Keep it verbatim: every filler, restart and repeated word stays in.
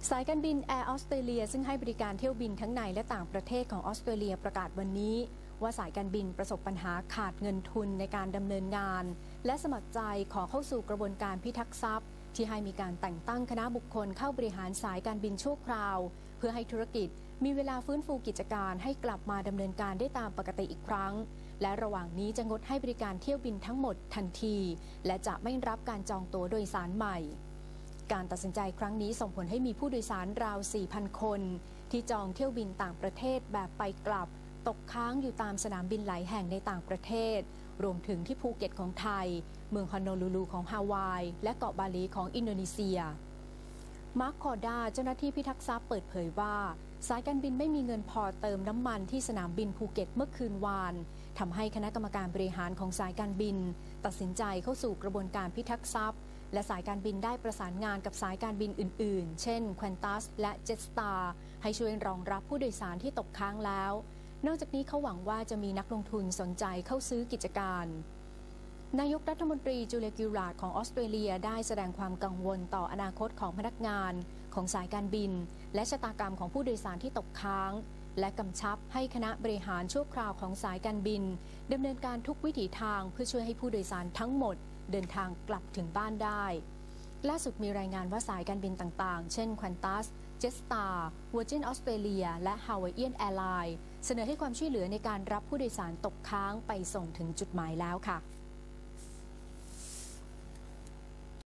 สายการบินแอร์ออสเตรเลียซึ่งให้บริการเที่ยวบินทั้งในและต่างประเทศของออสเตรเลียประกาศวันนี้ว่าสายการบินประสบปัญหาขาดเงินทุนในการดำเนินงานและสมัครใจขอเข้าสู่กระบวนการพิทักษ์ทรัพย์ที่ให้มีการแต่งตั้งคณะบุคคลเข้าบริหารสายการบินชั่วคราวเพื่อให้ธุรกิจมีเวลาฟื้นฟูกิจการให้กลับมาดำเนินการได้ตามปกติอีกครั้งและระหว่างนี้จะงดให้บริการเที่ยวบินทั้งหมดทันทีและจะไม่รับการจองตั๋วโดยสารใหม่การตัดสินใจครั้งนี้ส่งผลให้มีผู้โดยสารราว สี่พัน คนที่จองเที่ยวบินต่างประเทศแบบไปกลับตกค้างอยู่ตามสนามบินหลายแห่งในต่างประเทศรวมถึงที่ภูเก็ตของไทยเมืองฮอนโนลูลูของฮาวายและเกาะบาหลีของอินโดนีเซียมาร์คคอร์ดาเจ้าหน้าที่พิทักษ์ทรัพย์เปิดเผยว่าสายการบินไม่มีเงินพอเติมน้ำมันที่สนามบินภูเก็ตเมื่อคืนวานทำให้คณะกรรมการบริหารของสายการบินตัดสินใจเข้าสู่กระบวนการพิทักษ์ทรัพย์และสายการบินได้ประสานงานกับสายการบินอื่นๆเช่น Qantas และ Jetstar ให้ช่วยรองรับผู้โดยสารที่ตกค้างแล้วนอกจากนี้เขาหวังว่าจะมีนักลงทุนสนใจเข้าซื้อกิจการนายกรัฐมนตรีจูเลีย กิลลาร์ดของออสเตรเลียได้แสดงความกังวลต่ออนาคตของพนักงานของสายการบินและชะตากรรมของผู้โดยสารที่ตกค้างและกำชับให้คณะบริหารชั่วคราวของสายการบินดำเนินการทุกวิถีทางเพื่อช่วยให้ผู้โดยสารทั้งหมดเดินทางกลับถึงบ้านได้ล่าสุดมีรายงานว่าสายการบินต่างๆเช่น Qantas, Jetstar, Virgin Australia และ Hawaiian Airlines เสนอให้ความช่วยเหลือในการรับผู้โดยสารตกค้างไปส่งถึงจุดหมายแล้วค่ะ